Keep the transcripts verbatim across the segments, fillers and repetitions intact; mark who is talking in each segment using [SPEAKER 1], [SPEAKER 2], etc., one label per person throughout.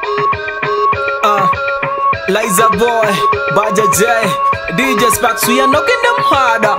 [SPEAKER 1] Uh, Liza Boy, Baja J, D J Spax, we are knocking them harder.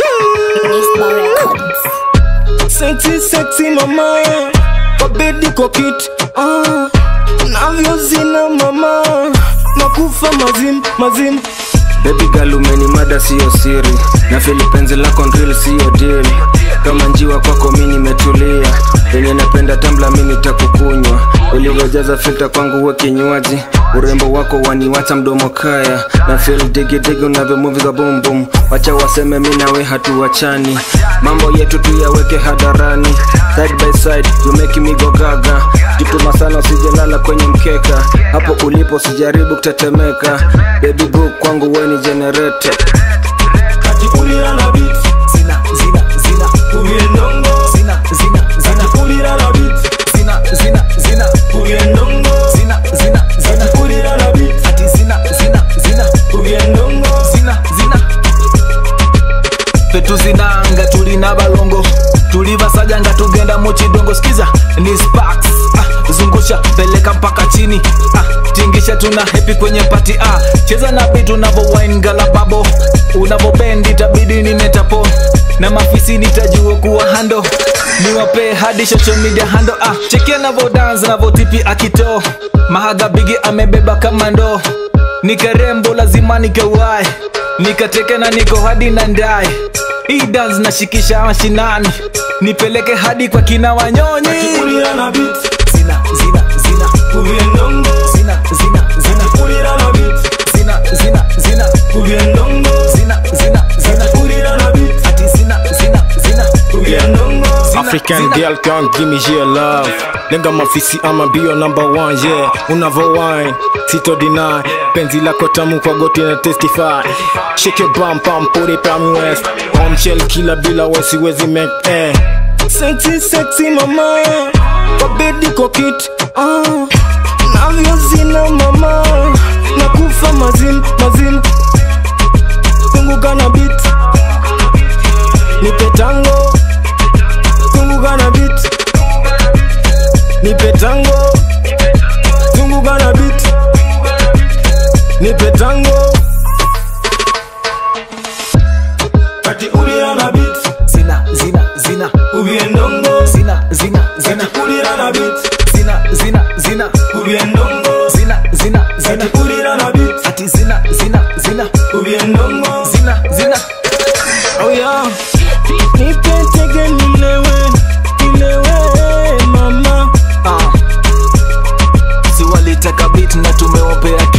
[SPEAKER 2] Sexy, sexy mama, kabedi kokit, ah, navyo zina mama, nakufa mazim, mazim.
[SPEAKER 3] Baby girl umeni mada siyo siri, na fili penzi lako real siyo deal. Kama njiwa kwako mini metulia, wenye napenda tambla mini takukunywa. Ulivyojaza filter kwangu we kinywaji, urembo wako waniwacha mdomo kaya. Na feel digi digi unavyo move za boom boom, wacha waseme mina we hatuwachani. Mambo yetu tuyaweke hadarani, side by side you make me go gaga. Jituma sana usijelala kwenye mkeka, hapo ulipo sijaribu kutetemeka. Baby boo kwangu we ni generator.
[SPEAKER 2] Kati ulira na beat,
[SPEAKER 1] Zina, zina, zina,
[SPEAKER 2] uviendongo.
[SPEAKER 1] zina, zina, zina,
[SPEAKER 2] Kati ulira na beat,
[SPEAKER 1] zina, zina, zina,
[SPEAKER 2] uviendongo.
[SPEAKER 1] zina, zina, zina,
[SPEAKER 2] Kati ulira na beat,
[SPEAKER 1] ati zina, zina, zina,
[SPEAKER 2] uviendongo.
[SPEAKER 1] zina, zina. Petu zinanga tulina balongo, tulibasajanga tugenda muchidongo. Skiza ni Spax, ah, zungusha peleka mpaka chini, ah, tingisha tuna happy kwenye party, ah, cheza na beat unavo wine gala babo, unavo bend itabidi ni metapo, na mafisi nitajua kuwa hando, niwape hadi social media hando, ah, chekia navo dance navo tipi akito, mahaga bigi amebeba kama ndo, nikarembo lazima nikawai, nikateke na niko hadi na ndai. Hii dance nashikisha mashinani, nipeleke hadi kwa kina Wanyonyi.
[SPEAKER 2] Kati ulira na beat,
[SPEAKER 1] Zina, zina, zina,
[SPEAKER 2] uviendongo.
[SPEAKER 1] zina, zina, zina,
[SPEAKER 2] Kati ulira na beat,
[SPEAKER 1] zina, zina, zina,
[SPEAKER 2] uviendongo.
[SPEAKER 1] zina, zina, zina,
[SPEAKER 2] Kati ulira na beat,
[SPEAKER 1] ati zina, zina, zina,
[SPEAKER 2] uviendongo.
[SPEAKER 3] African girl can't give me your love. Lenga mafisi ama be your number one, yeah. Unavo wine, sito deny. Penzi lako tamu kwa goti na testify. Shake your bum pum, put it on west. Home shell killer bila wesi wezi make eh.
[SPEAKER 2] Sexy, sexy mama, kabedi kokit, ah, navyo zina mama, nakufa mazim, mazim. Tunguka na beat, nipe tango. Tunguka na beat, nipe tango. Tunguka na beat, nipe tango. Kati ulira na beat,
[SPEAKER 1] zina, zina, zina,
[SPEAKER 2] uviendongo.
[SPEAKER 1] zina, zina, zina,
[SPEAKER 2] Kati ulira na beat,
[SPEAKER 1] zina, zina, zina,
[SPEAKER 2] uviendongo.
[SPEAKER 1] zina, zina, zina,
[SPEAKER 2] Kati ulira na beat,
[SPEAKER 1] ati zina, zina, zina,
[SPEAKER 2] uviendongo.
[SPEAKER 1] zina, zina.
[SPEAKER 2] Oh yeah, nipe tege nilewe, nilewe mama.
[SPEAKER 1] Ah, si walitaka beat na tumewapea